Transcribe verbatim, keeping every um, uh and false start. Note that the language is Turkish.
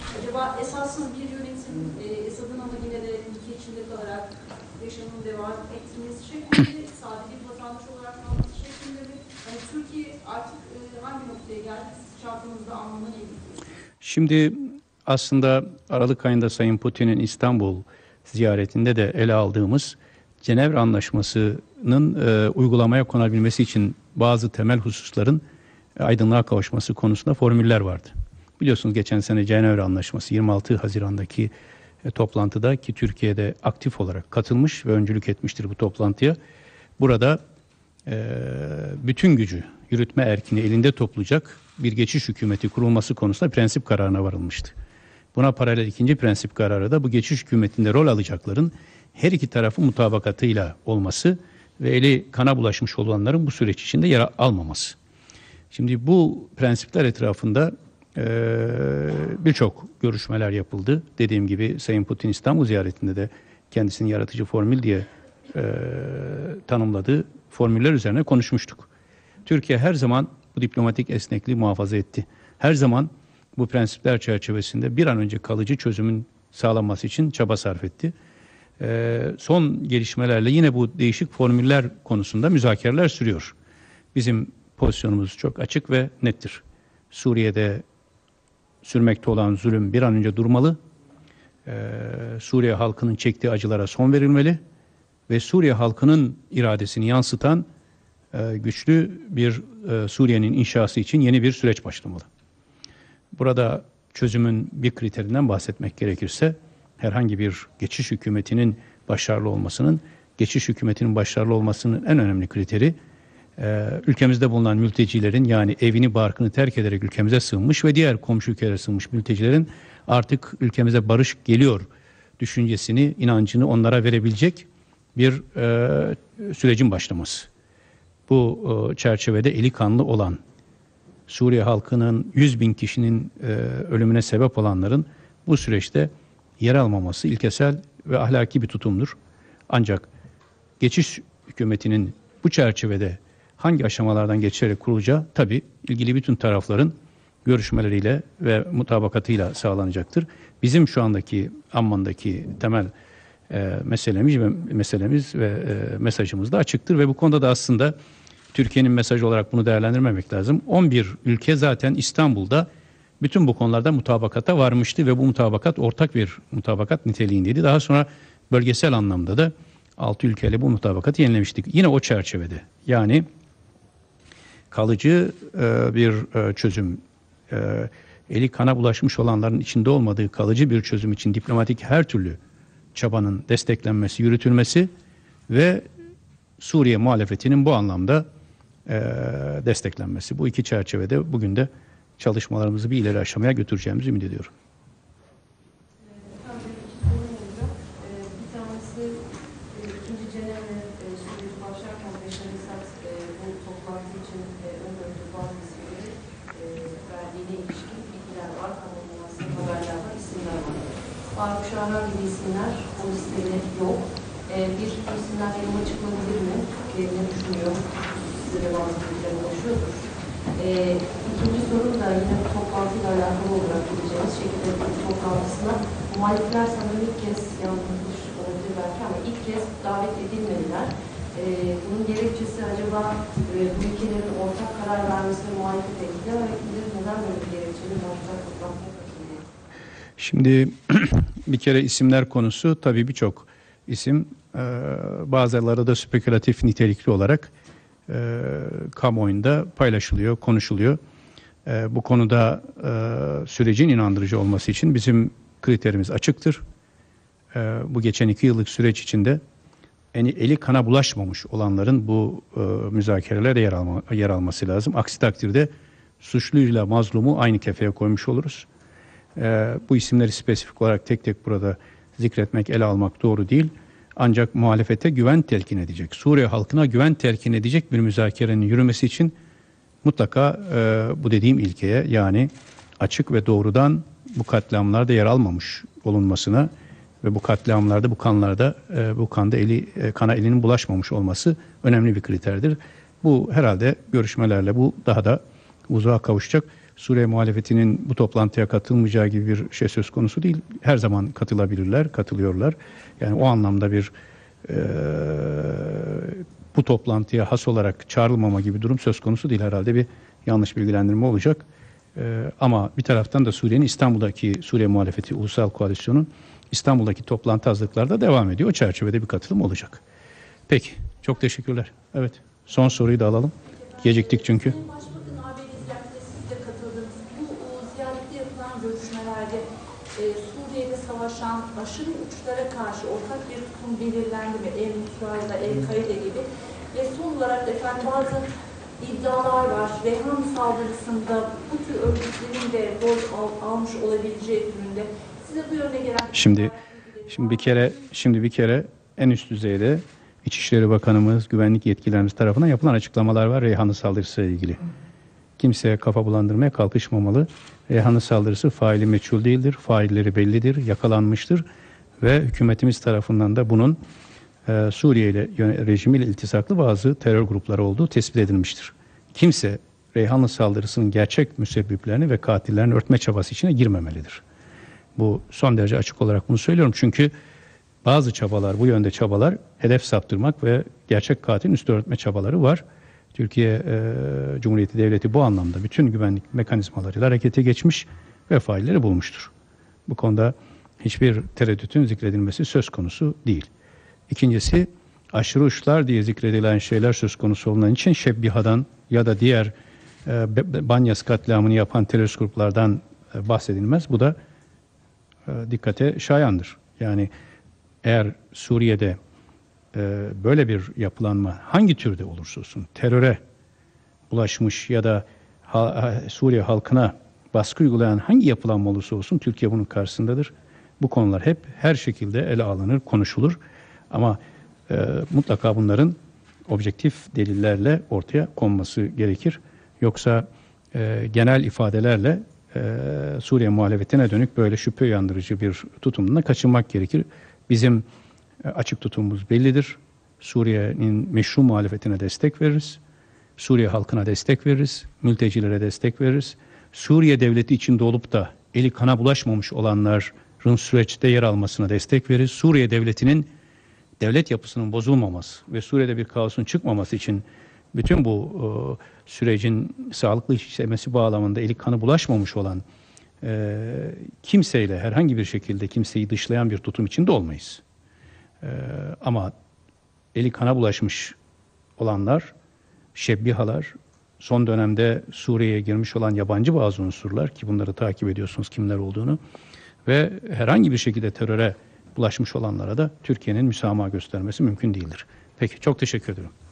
Acaba esassız bir yönetim, e, Esad'ın ama yine de ülke içinde kalarak yaşamını devam ettirmesi şeklinde, sade bir vatandaş olarak kalması şeklinde mi? Yani Türkiye artık e, hangi noktaya geldi? Çağatımızda anlamına ne gidiyor? Şimdi aslında Aralık ayında Sayın Putin'in İstanbul ziyaretinde de ele aldığımız Cenevre Anlaşması'nın e, uygulamaya konabilmesi için bazı temel hususların e, aydınlığa kavuşması konusunda formüller vardı. Biliyorsunuz geçen sene Cenevre Anlaşması yirmi altı Haziran'daki e, toplantıda ki Türkiye'de aktif olarak katılmış ve öncülük etmiştir bu toplantıya. Burada e, bütün gücü, yürütme erkini elinde toplayacak bir geçiş hükümeti kurulması konusunda prensip kararına varılmıştı. Buna paralel ikinci prensip kararı da bu geçiş hükümetinde rol alacakların her iki tarafın mutabakatıyla olması ve eli kana bulaşmış olanların bu süreç içinde yer almaması. Şimdi bu prensipler etrafında e, birçok görüşmeler yapıldı. Dediğim gibi Sayın Putin İstanbul ziyaretinde de kendisinin yaratıcı formül diye e, tanımladığı formüller üzerine konuşmuştuk. Türkiye her zaman bu diplomatik esnekliği muhafaza etti. Her zaman bu prensipler çerçevesinde bir an önce kalıcı çözümün sağlanması için çaba sarf etti. Ee, son gelişmelerle yine bu değişik formüller konusunda müzakereler sürüyor. Bizim pozisyonumuz çok açık ve nettir. Suriye'de sürmekte olan zulüm bir an önce durmalı. Ee, Suriye halkının çektiği acılara son verilmeli ve Suriye halkının iradesini yansıtan e, güçlü bir e, Suriye'nin inşası için yeni bir süreç başlamalı. Burada çözümün bir kriterinden bahsetmek gerekirse herhangi bir geçiş hükümetinin başarılı olmasının, geçiş hükümetinin başarılı olmasının en önemli kriteri e, ülkemizde bulunan mültecilerin, yani evini barkını terk ederek ülkemize sığınmış ve diğer komşu ülkelere sığınmış mültecilerin artık ülkemize barış geliyor düşüncesini, inancını onlara verebilecek bir e, sürecin başlaması. Bu e, çerçevede eli kanlı olan Suriye halkının yüz bin kişinin e, ölümüne sebep olanların bu süreçte yer almaması ilkesel ve ahlaki bir tutumdur. Ancak geçiş hükümetinin bu çerçevede hangi aşamalardan geçerek kurulacağı tabii ilgili bütün tarafların görüşmeleriyle ve mutabakatıyla sağlanacaktır. Bizim şu andaki Amman'daki temel e, meselemiz ve meselemiz ve e, mesajımız da açıktır ve bu konuda da aslında Türkiye'nin mesajı olarak bunu değerlendirmemek lazım. on bir ülke zaten İstanbul'da bütün bu konularda mutabakata varmıştı ve bu mutabakat ortak bir mutabakat niteliğindeydi. Daha sonra bölgesel anlamda da altı ülkeyle bu mutabakatı yenilemiştik. Yine o çerçevede, yani kalıcı e, bir e, çözüm, e, eli kana bulaşmış olanların içinde olmadığı kalıcı bir çözüm için diplomatik her türlü çabanın desteklenmesi, yürütülmesi ve Suriye muhalefetinin bu anlamda e, desteklenmesi. Bu iki çerçevede bugün de çalışmalarımızı bir ileri aşamaya götüreceğimizi ümit ediyorum. Bir tanesi ikinci Cenevre süreci başlarken Beşar Esad bu toplantı için öngördüğü bazı isimleri verdiğine ilişkin bilgiler var, kamuoyuna haberler var, isimler var. Faruk Şahin gibi isimler o listede yok. Bir isimler elime çıkabilir mi? Türkiye'nin düşünüyor. Size de bazı bilgiler ulaşıyordur. Ee, ikinci sorum da yine bu toplantıyla alakalı olarak gideceğimiz şekilde bir toplantısına muhalifler sanırım ilk kez yanılmış olabilir belki ama ilk kez davet edilmediler. Ee, bunun gerekçesi acaba e, bu ülkelerin ortak karar vermesine muhalefet etkiler ve neden böyle bir gerekçeli ortak toplantıya katılıyor? Şimdi bir kere isimler konusu tabii birçok isim, e, bazıları da spekülatif nitelikli olarak E, kamuoyunda paylaşılıyor, konuşuluyor. E, bu konuda e, sürecin inandırıcı olması için bizim kriterimiz açıktır. E, bu geçen iki yıllık süreç içinde eli, eli kana bulaşmamış olanların bu e, müzakerelere yer, alma, yer alması lazım. Aksi takdirde suçluyla mazlumu aynı kefeye koymuş oluruz. E, bu isimleri spesifik olarak tek tek burada zikretmek, ele almak doğru değil. Ancak muhalefete güven telkin edecek, Suriye halkına güven telkin edecek bir müzakerenin yürümesi için mutlaka e, bu dediğim ilkeye, yani açık ve doğrudan bu katliamlarda yer almamış olunmasına ve bu katliamlarda, bu kanlarda, e, bu kanda eli e, kana elinin bulaşmamış olması önemli bir kriterdir. Bu herhalde görüşmelerle bu daha da vuzuğa kavuşacak. Suriye muhalefetinin bu toplantıya katılmayacağı gibi bir şey söz konusu değil. Her zaman katılabilirler, katılıyorlar. Yani o anlamda bir e, bu toplantıya has olarak çağrılmama gibi durum söz konusu değil. Herhalde bir yanlış bilgilendirme olacak. E, ama bir taraftan da Suriye'nin İstanbul'daki Suriye muhalefeti Ulusal Koalisyon'un İstanbul'daki toplantı hazırlıkları da devam ediyor. O çerçevede bir katılım olacak. Peki, çok teşekkürler. Evet, son soruyu da alalım. Geciktik çünkü. Başbakan A B ziyaretinde siz de katıldınız. Bu o, ziyarette yapılan görüşmelerde e, Suriye'de savaşan aşırı uçlara karşı ortak bir tutum belirlendi mi? El-Nusra, El-Kaide gibi. Ve son olarak efendim bazı iddialar var. Reyhan saldırısında bu tür örgütlerin de rol al, almış olabileceği türünde. Size bu yönde gelen... Şimdi, şimdi bir kere, şimdi bir kere en üst düzeyde İçişleri Bakanımız, güvenlik yetkililerimiz tarafından yapılan açıklamalar var Reyhanlı saldırısı ile ilgili. Kimseye kafa bulandırmaya kalkışmamalı. Reyhanlı saldırısı faili meçhul değildir, failleri bellidir, yakalanmıştır ve hükümetimiz tarafından da bunun e, Suriye ile rejimiyle iltisaklı bazı terör grupları olduğu tespit edilmiştir. Kimse Reyhanlı saldırısının gerçek müsebbiplerini ve katillerini örtme çabası içine girmemelidir. Bu son derece açık olarak bunu söylüyorum çünkü bazı çabalar, bu yönde çabalar hedef saptırmak ve gerçek katilin üstü örtme çabaları var. Türkiye e, Cumhuriyeti Devleti bu anlamda bütün güvenlik mekanizmalarıyla harekete geçmiş ve failleri bulmuştur. Bu konuda hiçbir tereddütün zikredilmesi söz konusu değil. İkincisi, aşırı uçlar diye zikredilen şeyler söz konusu olunan için Şebbihadan ya da diğer e, Banyas katliamını yapan terörist gruplardan e, bahsedilmez. Bu da e, dikkate şayandır. Yani eğer Suriye'de e, böyle bir yapılanma hangi türde olursa olsun teröre bulaşmış ya da ha, Suriye halkına baskı uygulayan hangi yapılanma olursa olsun Türkiye bunun karşısındadır. Bu konular hep her şekilde ele alınır, konuşulur. Ama e, mutlaka bunların objektif delillerle ortaya konması gerekir. Yoksa e, genel ifadelerle e, Suriye muhalefetine dönük böyle şüphe uyandırıcı bir tutumdan kaçınmak gerekir. Bizim açık tutumumuz bellidir. Suriye'nin meşru muhalefetine destek veririz. Suriye halkına destek veririz. Mültecilere destek veririz. Suriye devleti içinde olup da eli kana bulaşmamış olanların süreçte yer almasına destek veririz. Suriye devletinin devlet yapısının bozulmaması ve Suriye'de bir kaosun çıkmaması için bütün bu e, sürecin sağlıklı işlemesi bağlamında eli kanı bulaşmamış olan e, kimseyle herhangi bir şekilde kimseyi dışlayan bir tutum içinde olmayız. E, ama eli kana bulaşmış olanlar, şebbihalar, son dönemde Suriye'ye girmiş olan yabancı bazı unsurlar ki bunları takip ediyorsunuz kimler olduğunu ve herhangi bir şekilde teröre bulaşmış olanlara da Türkiye'nin müsamaha göstermesi mümkün değildir. Peki, çok teşekkür ederim.